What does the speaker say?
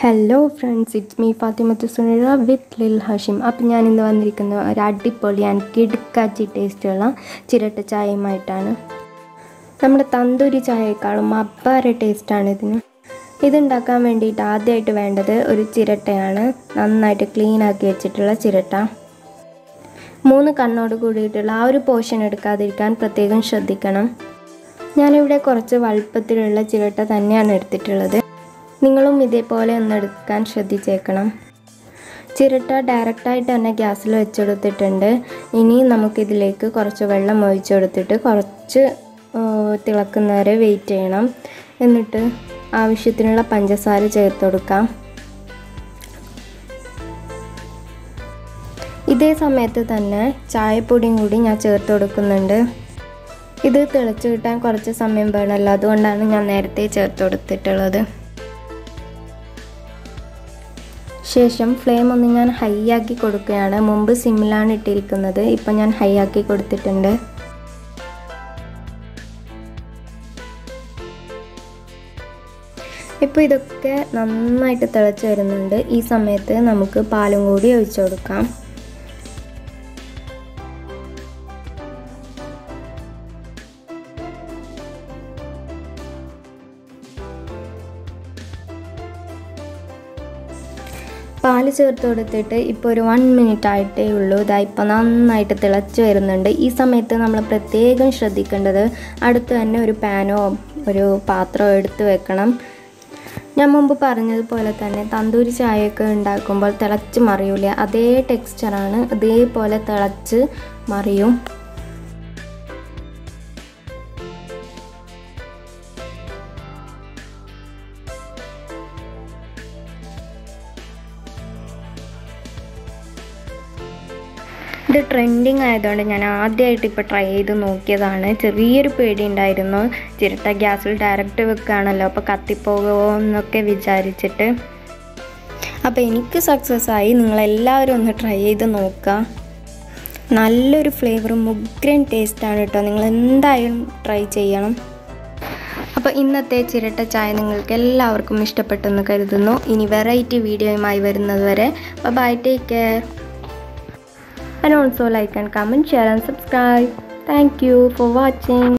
Hello friends, it's me Fathimath Suneera with lil Hashim. അപ്പം ഞാൻ ഇന്ന് വന്നിരിക്കുന്ന ഒരു അടിപൊളി ആൻഡ് കിടുക്കാച്ചി ടേസ്റ്റുള്ള ചിരട്ട ചായയുമായിട്ടാണ്. നമ്മുടെ തന്തൂരി ചായയേക്കാളും അപ്പാര ടേസ്റ്റാണ് ഇതിന്. ഇതുണ്ടാക്കാൻ വേണ്ടിയിട്ട് ആദ്യമായിട്ട് വേണ്ടത് ഒരു ചിരട്ടയാണ്. നന്നായിട്ട് ക്ലീൻ ആക്കി വെച്ചിട്ടുള്ള ചിരട്ട. 3 കണ്ണോട് കൂടിയിട്ടുള്ള ആ ഒരു പോർഷൻ എടുക്കാതിരിക്കാൻ പ്രത്യേകം ശ്രദ്ധിക്കണം. ഞാനിവിടെ കുറച്ച് വലുപ്പത്തിലുള്ള ചിരട്ട തന്നെയാണ് എടുത്തിട്ടുള്ളത്. നിങ്ങളും ഇതേപോലെ ഒന്ന് എടുക്കാൻ ശ്രദ്ധിച്ചേക്കണം. ചിരട്ട ഡയറക്റ്റായിട്ട് തന്നെ ഗ്യാസിൽ വെച്ചെടുത്തിട്ടുണ്ട്. ഇനി നമുക്കിതിലേക്ക് കുറച്ച് വെള്ളം ഒഴിച്ചെടുത്തിട്ട് കുറച്ച് തിളക്കുന്നവരെ വെയിറ്റ് ചെയ്യണം. എന്നിട്ട് ആവശ്യത്തിനുള്ള പഞ്ചസാര ചേർത്ത് കൊടുക്കാം. ഇതേ സമയത്ത് തന്നെ ചായപ്പൊടിയും കൂടി ഞാൻ ചേർത്ത് കൊടുക്കുന്നുണ്ട്. ഇത് തിളച്ച് കിട്ടാൻ കുറച്ച് സമയം വേണമല്ലോ, അതുകൊണ്ടാണ് ഞാൻ നേരത്തെ ചേർത്ത് കൊടുത്തിട്ടുള്ളത്. ശേഷം ഫ്ലെയിം ഒന്ന് ഞാൻ ഹൈ ആക്കി കൊടുക്കുകയാണ്. മുമ്പ് സിമ്മിലാണ് ഇട്ടിരിക്കുന്നത്, ഇപ്പം ഞാൻ ഹൈ ആക്കി കൊടുത്തിട്ടുണ്ട്. ഇപ്പോൾ ഇതൊക്കെ നന്നായിട്ട് തിളച്ച് വരുന്നുണ്ട്. ഈ സമയത്ത് നമുക്ക് പാലും കൂടി ഒഴിച്ചു കൊടുക്കാം. പാല് ചേർത്ത് കൊടുത്തിട്ട് ഇപ്പോൾ ഒരു 1 മിനിറ്റ് ആയിട്ടേ ഉള്ളൂ. ഇപ്പോൾ നന്നായിട്ട് തിളച്ച് വരുന്നുണ്ട്. ഈ സമയത്ത് നമ്മൾ പ്രത്യേകം ശ്രദ്ധിക്കേണ്ടത് അടുത്ത് തന്നെ ഒരു പാനോ ഒരു പാത്രമോ എടുത്ത് വെക്കണം. ഞാൻ മുമ്പ് പറഞ്ഞതുപോലെ തന്നെ തന്തൂരി ചായയൊക്കെ ഉണ്ടാക്കുമ്പോൾ തിളച്ച് മറിയൂല, അതേ ടെക്സ്ചറാണ്, അതേപോലെ തിളച്ച് മറിയും. ഇത് ട്രെൻഡിങ് ആയതുകൊണ്ട് ഞാൻ ആദ്യമായിട്ട് ഇപ്പോൾ ട്രൈ ചെയ്ത് നോക്കിയതാണ്. ചെറിയൊരു പേടി ഉണ്ടായിരുന്നു, ചിരട്ട ഗ്യാസിൽ ഡയറക്റ്റ് വെക്കുകയാണല്ലോ, അപ്പോൾ കത്തിപ്പോകുമോ എന്നൊക്കെ വിചാരിച്ചിട്ട്. അപ്പോൾ എനിക്ക് സക്സസ് ആയി. നിങ്ങളെല്ലാവരും ഒന്ന് ട്രൈ ചെയ്ത് നോക്കുക. നല്ലൊരു ഫ്ലേവറും മുഗ്രൻ ടേസ്റ്റാണ് കേട്ടോ. നിങ്ങൾ എന്തായാലും ട്രൈ ചെയ്യണം. അപ്പോൾ ഇന്നത്തെ ചിരട്ട ചായ നിങ്ങൾക്ക് എല്ലാവർക്കും ഇഷ്ടപ്പെട്ടെന്ന് കരുതുന്നു. ഇനി വെറൈറ്റി വീഡിയോയുമായി വരുന്നത് വരെ bye, take care. And also like and comment, share and subscribe. Thank you for watching.